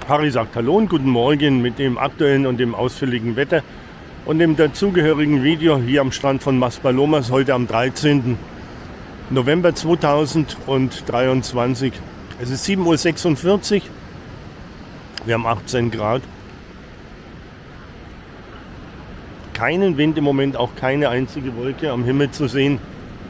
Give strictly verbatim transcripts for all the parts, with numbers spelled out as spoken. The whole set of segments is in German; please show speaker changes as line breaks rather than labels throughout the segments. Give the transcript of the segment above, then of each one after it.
Harry sagt Hallo und guten Morgen mit dem aktuellen und dem ausführlichen Wetter und dem dazugehörigen Video hier am Strand von Maspalomas heute am dreizehnten November zweitausenddreiundzwanzig. Es ist sieben Uhr sechsundvierzig, wir haben achtzehn Grad. Keinen Wind im Moment, auch keine einzige Wolke am Himmel zu sehen.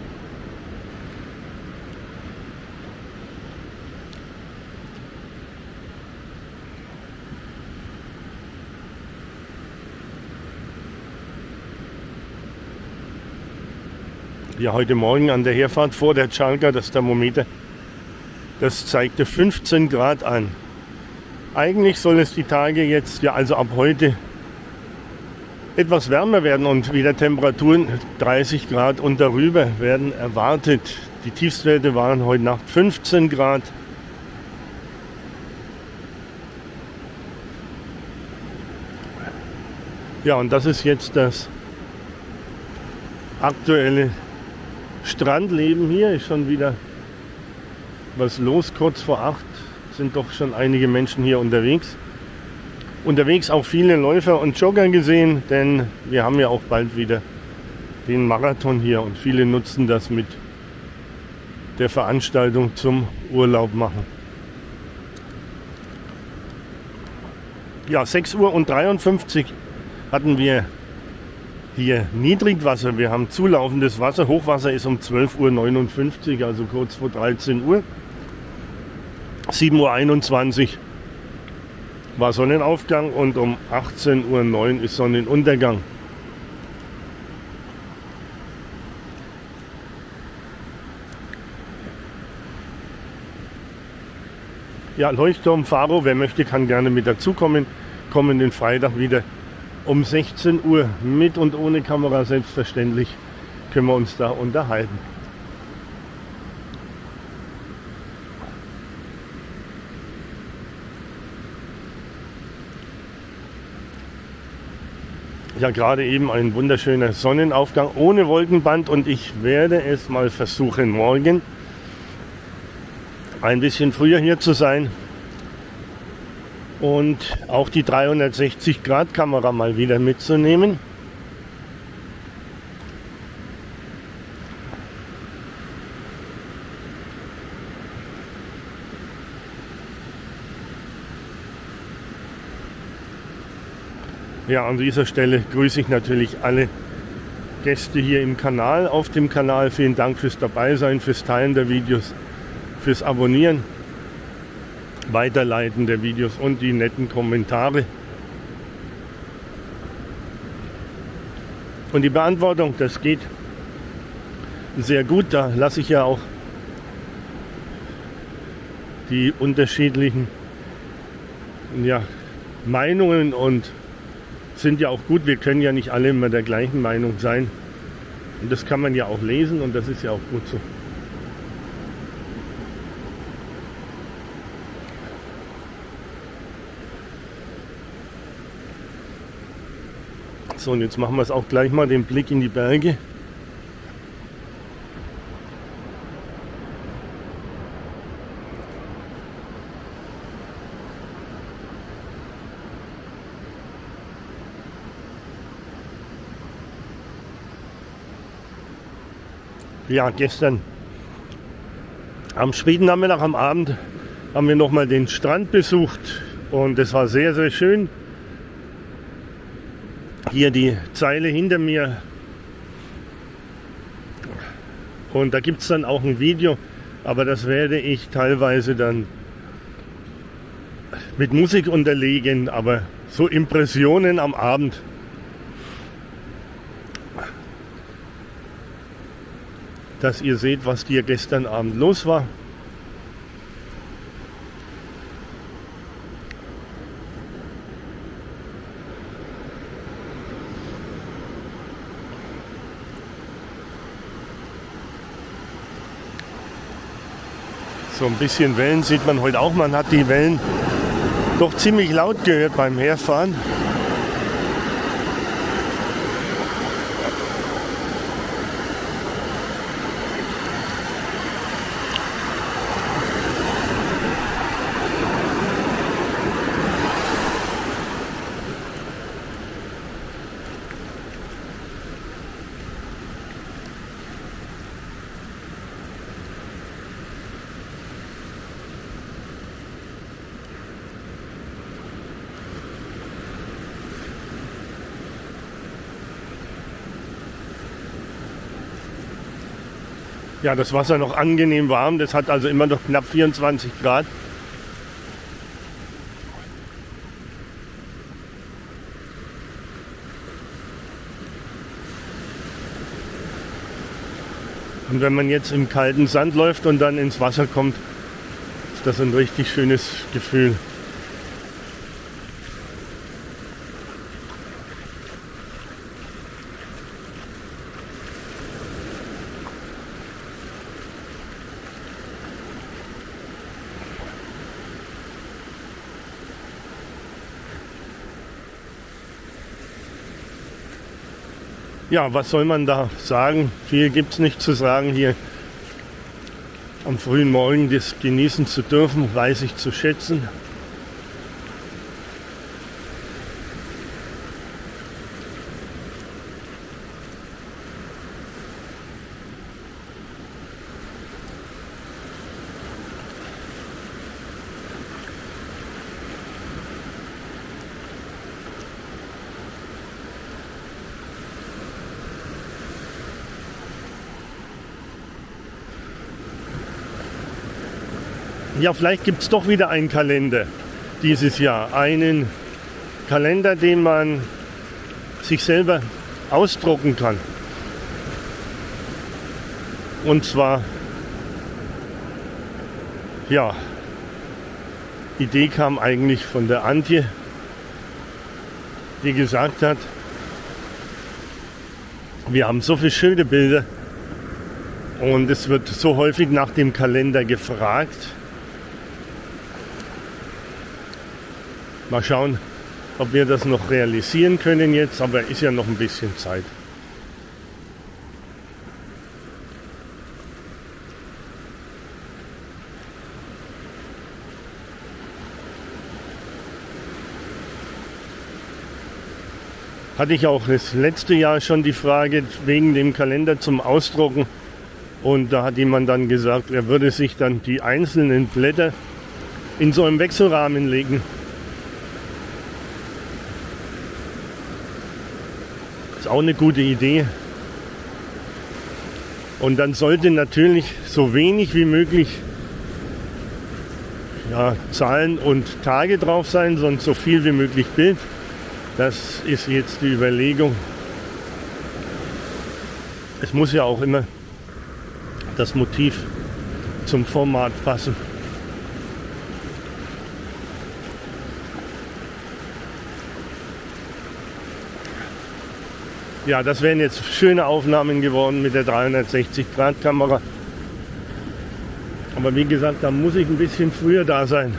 Ja, heute Morgen an der Herfahrt vor der Chalka, das Thermometer, das zeigte fünfzehn Grad an. Eigentlich soll es die Tage jetzt, ja also ab heute, etwas wärmer werden und wieder Temperaturen dreißig Grad und darüber werden erwartet. Die Tiefstwerte waren heute Nacht fünfzehn Grad. Ja, und das ist jetzt das aktuelle Strandleben hier. Ist schon wieder was los. Kurz vor acht sind doch schon einige Menschen hier unterwegs. Unterwegs auch viele Läufer und Jogger gesehen, denn wir haben ja auch bald wieder den Marathon hier und viele nutzen das mit der Veranstaltung zum Urlaub machen. Ja, sechs Uhr und dreiundfünfzig hatten wir hier Niedrigwasser. Wir haben zulaufendes Wasser. Hochwasser ist um zwölf Uhr neunundfünfzig, also kurz vor dreizehn Uhr. sieben Uhr einundzwanzig war Sonnenaufgang und um achtzehn Uhr neun ist Sonnenuntergang. Ja, Leuchtturm Faro, wer möchte, kann gerne mit dazukommen. Kommenden Freitag wieder um sechzehn Uhr mit und ohne Kamera, selbstverständlich können wir uns da unterhalten. Ja, gerade eben ein wunderschöner Sonnenaufgang ohne Wolkenband und ich werde es mal versuchen, morgen ein bisschen früher hier zu sein und auch die dreihundertsechzig Grad Kamera mal wieder mitzunehmen. Ja, an dieser Stelle grüße ich natürlich alle Gäste hier im Kanal, auf dem Kanal. Vielen Dank fürs Dabeisein, fürs Teilen der Videos, fürs Abonnieren, Weiterleiten der Videos und die netten Kommentare. Und die Beantwortung, das geht sehr gut. Da lasse ich ja auch die unterschiedlichen ja, Meinungen und sind ja auch gut, wir können ja nicht alle immer der gleichen Meinung sein. Und das kann man ja auch lesen und das ist ja auch gut so. So, und jetzt machen wir es auch gleich mal, den Blick in die Berge. Ja, gestern am späten Nachmittag, am Abend haben wir nochmal den Strand besucht und es war sehr, sehr schön. Hier die Zeile hinter mir und da gibt es dann auch ein Video, aber das werde ich teilweise dann mit Musik unterlegen, aber so Impressionen am Abend. Dass ihr seht, was hier gestern Abend los war. So ein bisschen Wellen sieht man heute auch. Man hat die Wellen doch ziemlich laut gehört beim Herfahren. Ja, das Wasser noch angenehm warm. Das hat also immer noch knapp vierundzwanzig Grad. Und wenn man jetzt im kalten Sand läuft und dann ins Wasser kommt, ist das ein richtig schönes Gefühl. Ja, was soll man da sagen? Viel gibt es nicht zu sagen hier. Am frühen Morgen das genießen zu dürfen, weiß ich zu schätzen. Ja, vielleicht gibt es doch wieder einen Kalender dieses Jahr. Einen Kalender, den man sich selber ausdrucken kann. Und zwar, ja, die Idee kam eigentlich von der Antje, die gesagt hat, wir haben so viele schöne Bilder und es wird so häufig nach dem Kalender gefragt. Mal schauen, ob wir das noch realisieren können jetzt, aber ist ja noch ein bisschen Zeit. Hatte ich auch das letzte Jahr schon die Frage wegen dem Kalender zum Ausdrucken. Und da hat jemand dann gesagt, er würde sich dann die einzelnen Blätter in so einem Wechselrahmen legen. Ist auch eine gute Idee. Und dann sollte natürlich so wenig wie möglich ja, Zahlen und Tage drauf sein, sondern so viel wie möglich Bild. Das ist jetzt die Überlegung. Es muss ja auch immer das Motiv zum Format passen. Ja, das wären jetzt schöne Aufnahmen geworden mit der dreihundertsechzig Grad Kamera. Aber wie gesagt, da muss ich ein bisschen früher da sein.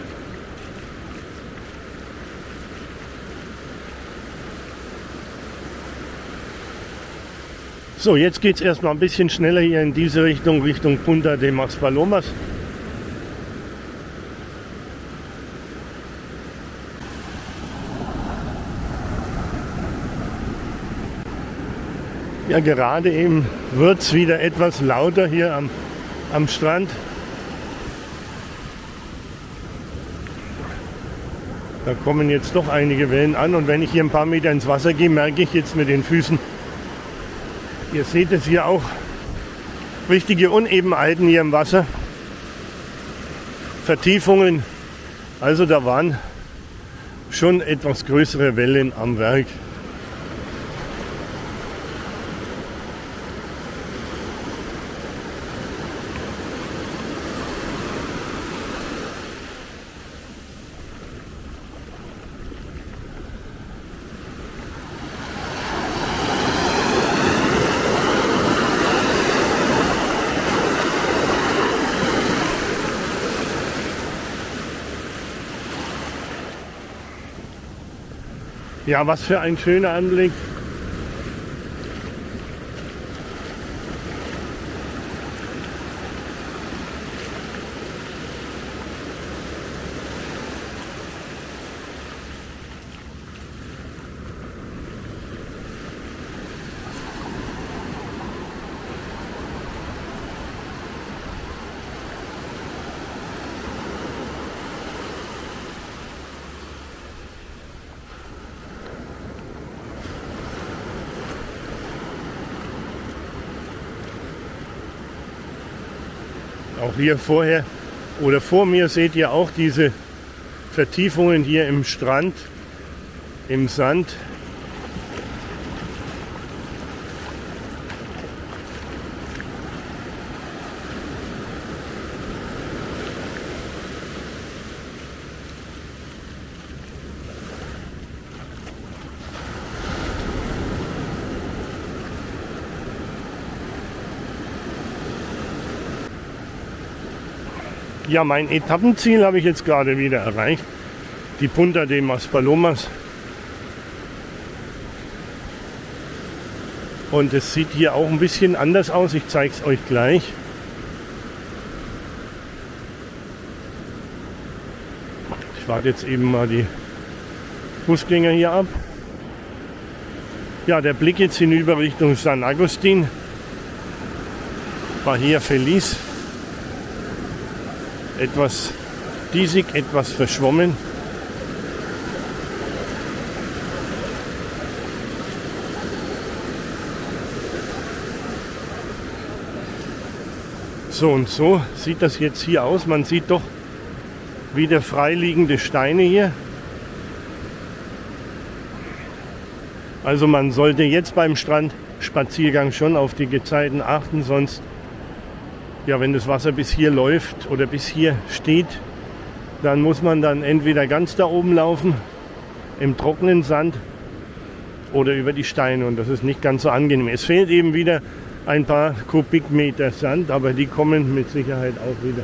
So, jetzt geht es erstmal ein bisschen schneller hier in diese Richtung, Richtung Punta de Maspalomas. Ja, gerade eben wird es wieder etwas lauter hier am, am Strand. Da kommen jetzt doch einige Wellen an und wenn ich hier ein paar Meter ins Wasser gehe, merke ich jetzt mit den Füßen, ihr seht es hier auch, richtige Unebenheiten hier im Wasser, Vertiefungen, also da waren schon etwas größere Wellen am Werk. Ja, was für ein schöner Anblick. Auch hier vorher oder vor mir seht ihr auch diese Vertiefungen hier im Strand, im Sand. Ja, mein Etappenziel habe ich jetzt gerade wieder erreicht. Die Punta de Maspalomas. Und es sieht hier auch ein bisschen anders aus. Ich zeige es euch gleich. Ich warte jetzt eben mal die Fußgänger hier ab. Ja, der Blick jetzt hinüber Richtung San Agustin. Bahia Feliz. Etwas diesig, etwas verschwommen. So und so sieht das jetzt hier aus. Man sieht doch wieder freiliegende Steine hier. Also man sollte jetzt beim Strandspaziergang schon auf die Gezeiten achten, sonst, ja, wenn das Wasser bis hier läuft oder bis hier steht, dann muss man dann entweder ganz da oben laufen, im trockenen Sand, oder über die Steine, und das ist nicht ganz so angenehm. Es fehlt eben wieder ein paar Kubikmeter Sand, aber die kommen mit Sicherheit auch wieder.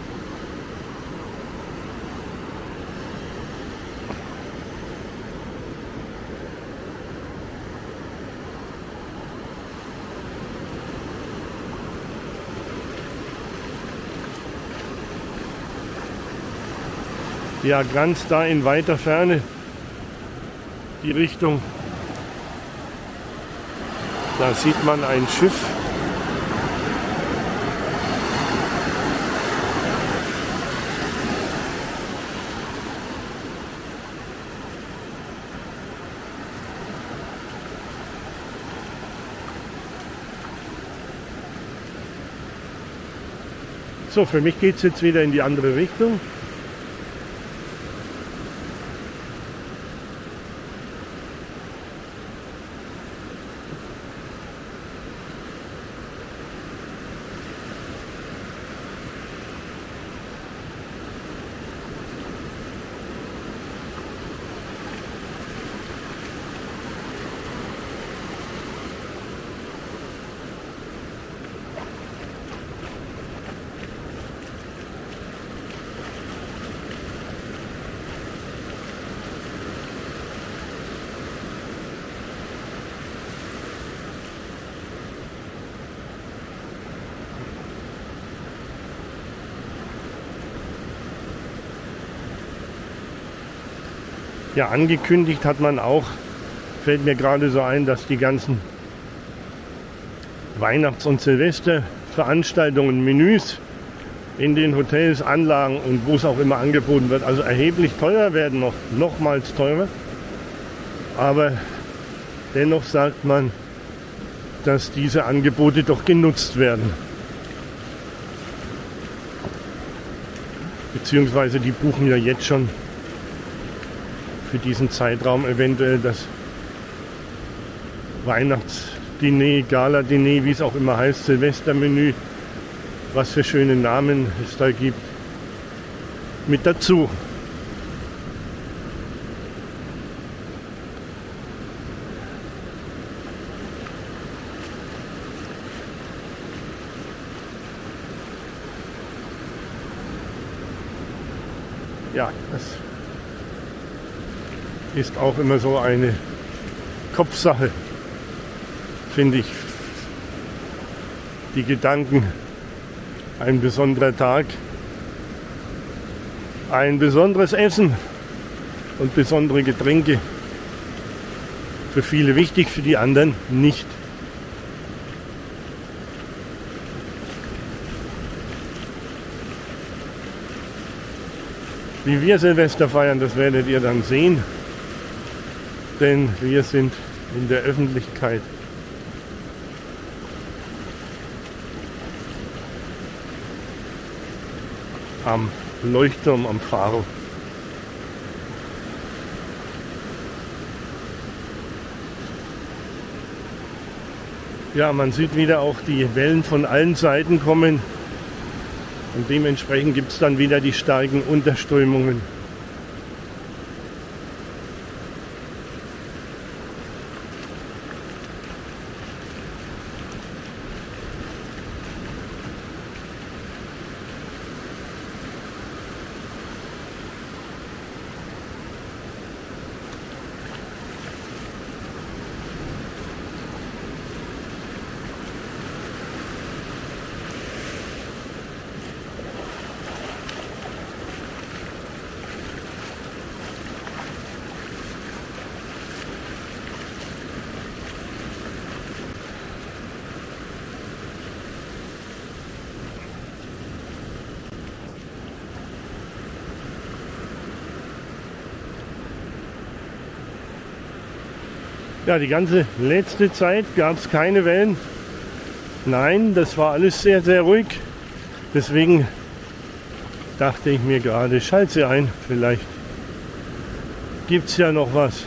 Ja, ganz da in weiter Ferne die Richtung, da sieht man ein Schiff. So, für mich geht es jetzt wieder in die andere Richtung. Ja, angekündigt hat man auch, fällt mir gerade so ein, dass die ganzen Weihnachts- und Silvesterveranstaltungen, Menüs in den Hotels, Anlagen und wo es auch immer angeboten wird, also erheblich teurer werden, noch nochmals teurer. Aber dennoch sagt man, dass diese Angebote doch genutzt werden. Beziehungsweise die buchen ja jetzt schon für diesen Zeitraum eventuell das Weihnachtsdiner, Gala-Diner, wie es auch immer heißt, Silvestermenü, was für schöne Namen es da gibt, mit dazu. Ja, das ist auch immer so eine Kopfsache, finde ich. Die Gedanken, ein besonderer Tag, ein besonderes Essen und besondere Getränke. Für viele wichtig, für die anderen nicht. Wie wir Silvester feiern, das werdet ihr dann sehen. Denn wir sind in der Öffentlichkeit. am Leuchtturm, am Faro. Ja, man sieht wieder auch die Wellen von allen Seiten kommen und dementsprechend gibt es dann wieder die starken Unterströmungen. Ja, die ganze letzte Zeit gab es keine Wellen. Nein, das war alles sehr, sehr ruhig. Deswegen dachte ich mir gerade, schalte sie ein. Vielleicht gibt es ja noch was.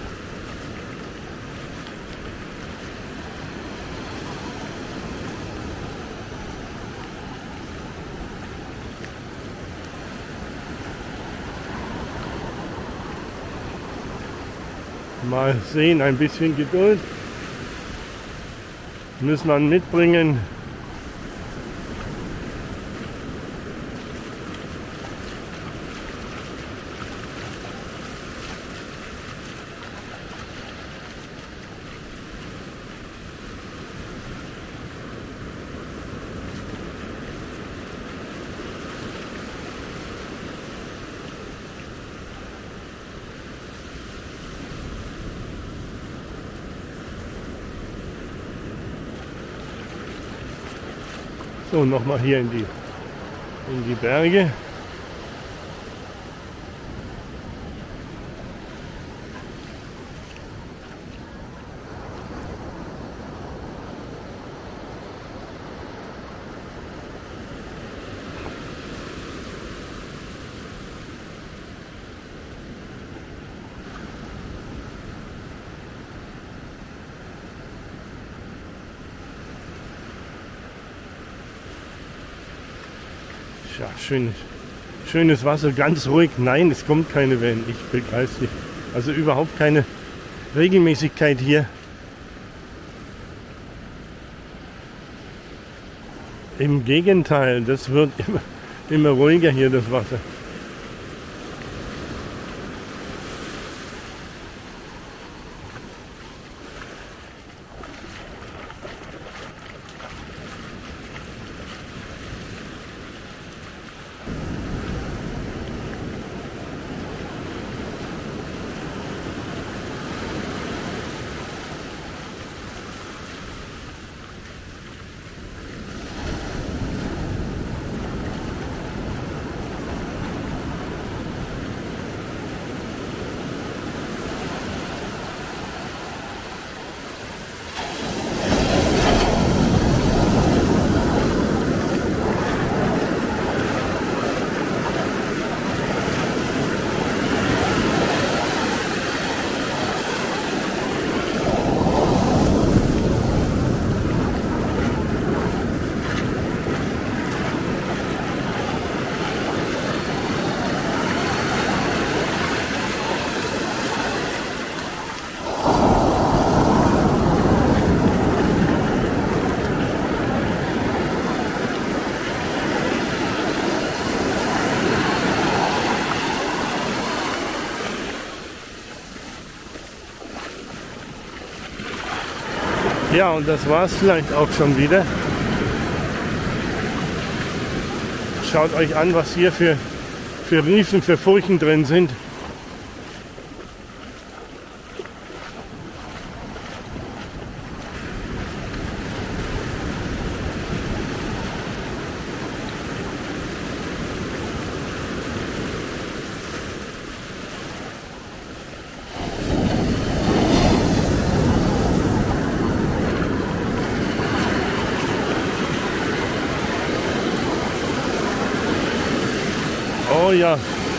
Mal sehen, ein bisschen Geduld muss man mitbringen. So, nochmal hier in die, in die Berge. Ja, schönes, schönes Wasser, ganz ruhig. Nein, es kommt keine Wellen. Ich begreife es nicht. Also überhaupt keine Regelmäßigkeit hier. Im Gegenteil, das wird immer, immer ruhiger hier, das Wasser. Ja, und das war es vielleicht auch schon wieder. Schaut euch an, was hier für, für Riefen, für Furchen drin sind. Oh ja.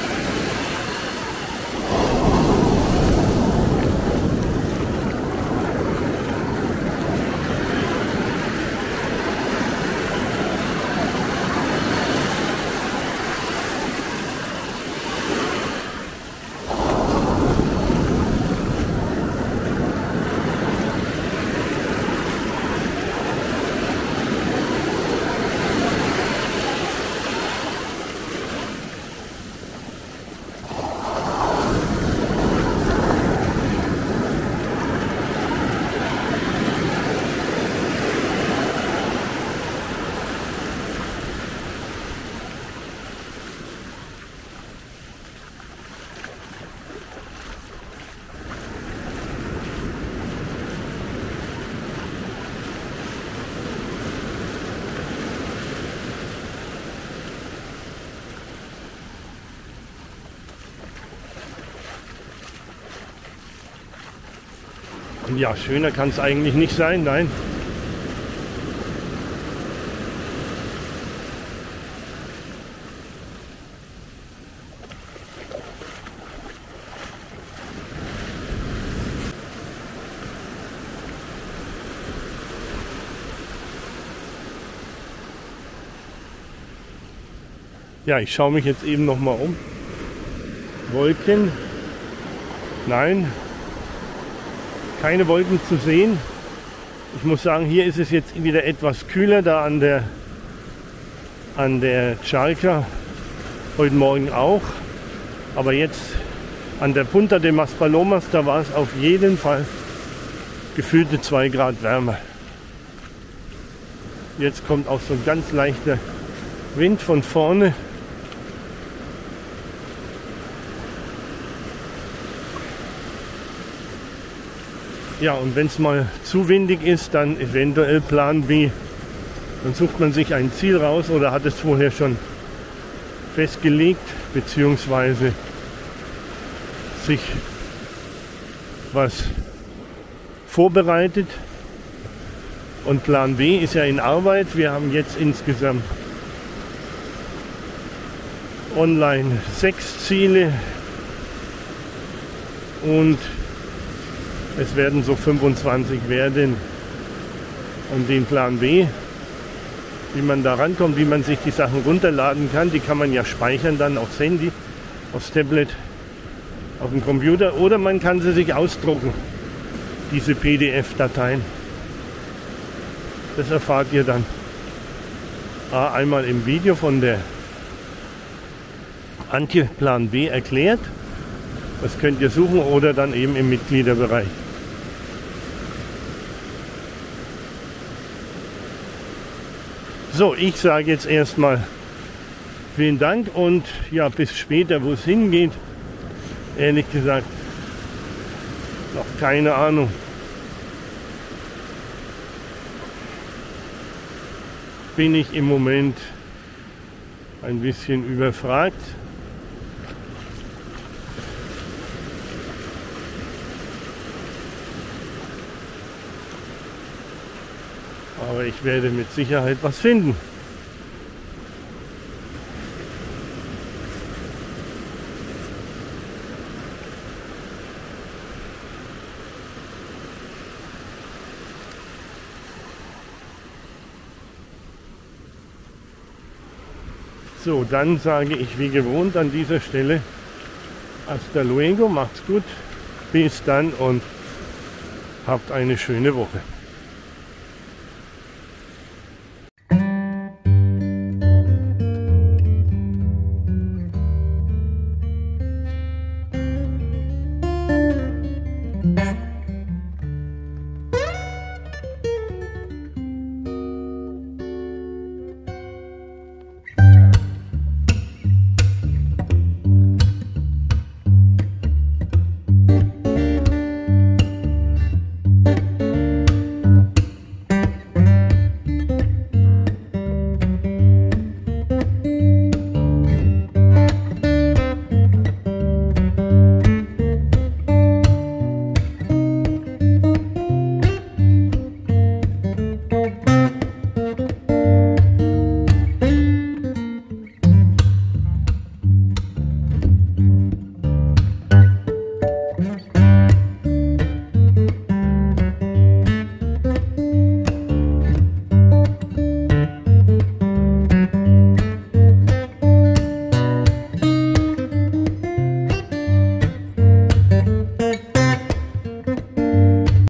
Ja, schöner kann es eigentlich nicht sein, nein. Ja, ich schaue mich jetzt eben noch mal um. Wolken? Nein. Keine Wolken zu sehen. Ich muss sagen, hier ist es jetzt wieder etwas kühler, da an der an der Charca heute Morgen auch. Aber jetzt an der Punta de Maspalomas, da war es auf jeden Fall gefühlte zwei Grad wärmer. Jetzt kommt auch so ein ganz leichter Wind von vorne. Ja, und wenn es mal zu windig ist, dann eventuell Plan B. Dann sucht man sich ein Ziel raus oder hat es vorher schon festgelegt, beziehungsweise sich was vorbereitet. Und Plan B ist ja in Arbeit. Wir haben jetzt insgesamt online sechs Ziele und es werden so fünfundzwanzig werden. Und den Plan B, wie man da rankommt, wie man sich die Sachen runterladen kann, die kann man ja speichern dann aufs Handy, aufs Tablet, auf dem Computer, oder man kann sie sich ausdrucken, diese P D F-Dateien. Das erfahrt ihr dann A, einmal im Video von der Antje Plan B erklärt. Das könnt ihr suchen, oder dann eben im Mitgliederbereich. So, ich sage jetzt erstmal vielen Dank und ja, bis später, wo es hingeht. Ehrlich gesagt, noch keine Ahnung. Bin ich im Moment ein bisschen überfragt. Aber ich werde mit Sicherheit was finden. So, dann sage ich wie gewohnt an dieser Stelle hasta luego, macht's gut, bis dann und habt eine schöne Woche.